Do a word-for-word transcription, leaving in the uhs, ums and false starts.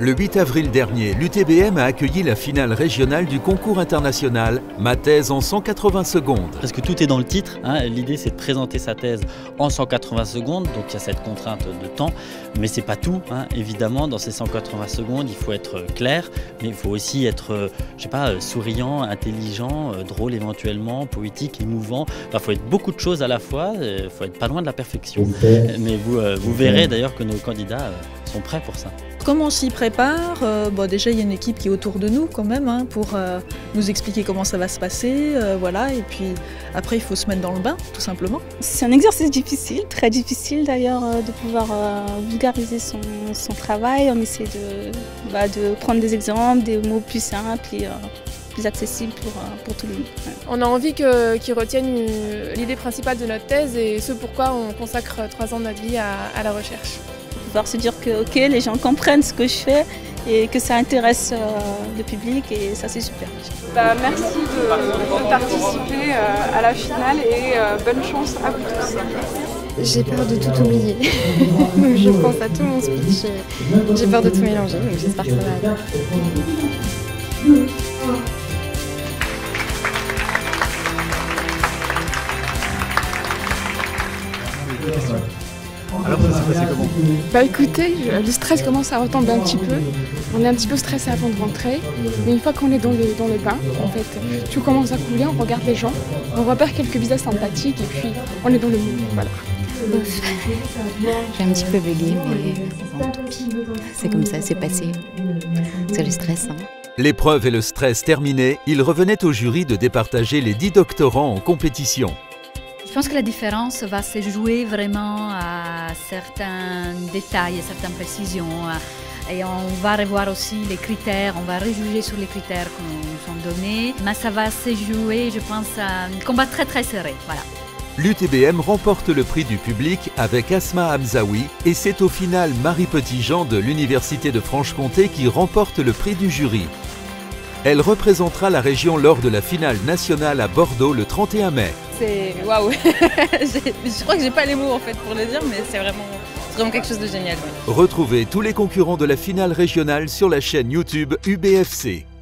Le huit avril dernier, l'U T B M a accueilli la finale régionale du concours international Ma thèse en cent quatre-vingts secondes. Parce que tout est dans le titre, hein. L'idée c'est de présenter sa thèse en cent quatre-vingts secondes, donc il y a cette contrainte de temps, mais c'est pas tout, hein. Évidemment dans ces cent quatre-vingts secondes il faut être clair, mais il faut aussi être, je sais pas, souriant, intelligent, drôle éventuellement, poétique, émouvant, enfin il faut être beaucoup de choses à la fois, il faut être pas loin de la perfection, mais vous, vous verrez d'ailleurs que nos candidats sont prêts pour ça. Comment on s'y prépare? euh, bon, Déjà, il y a une équipe qui est autour de nous quand même hein, pour euh, nous expliquer comment ça va se passer. Euh, voilà. Et puis après, il faut se mettre dans le bain, tout simplement. C'est un exercice difficile, très difficile d'ailleurs, euh, de pouvoir euh, vulgariser son, son travail. On essaie de, bah, de prendre des exemples, des mots plus simples et euh, plus accessibles pour, euh, pour tout le monde. Ouais. On a envie que, qu'ils retiennent l'idée principale de notre thèse et ce pourquoi on consacre trois ans de notre vie à, à la recherche. Pouvoir se dire que okay, les gens comprennent ce que je fais et que ça intéresse euh, le public et ça c'est super. Bah, merci de, de participer euh, à la finale et euh, bonne chance à vous tous. J'ai peur de tout oublier, je pense à tout mon speech, j'ai peur de tout mélanger, donc j'espère que ça va aller. Alors ça s'est passé comment? Bah écoutez, le stress commence à retomber un petit peu. On est un petit peu stressé avant de rentrer, mais une fois qu'on est dans le, dans le bain, en fait, tout commence à couler, on regarde les gens, on repère quelques visages sympathiques et puis on est dans le mood, voilà. J'ai un petit peu bugué, mais bon, tant pis. C'est comme ça, c'est passé. C'est le stress. Hein. L'épreuve et le stress terminés, il revenait au jury de départager les dix doctorants en compétition. Je pense que la différence va se jouer vraiment à certains détails, à certaines précisions. Et on va revoir aussi les critères, on va rejuger sur les critères qui nous sont donnés. Mais ça va se jouer, je pense, à un combat très très serré. Voilà. L'U T B M remporte le prix du public avec Asma Hamzaoui et c'est au final Marie Petitjean de l'Université de Franche-Comté qui remporte le prix du jury. Elle représentera la région lors de la finale nationale à Bordeaux le trente et un mai. C'est waouh. Je crois que j'ai pas les mots en fait pour le dire, mais c'est vraiment, vraiment quelque chose de génial. Ouais. Retrouvez tous les concurrents de la finale régionale sur la chaîne YouTube U B F C.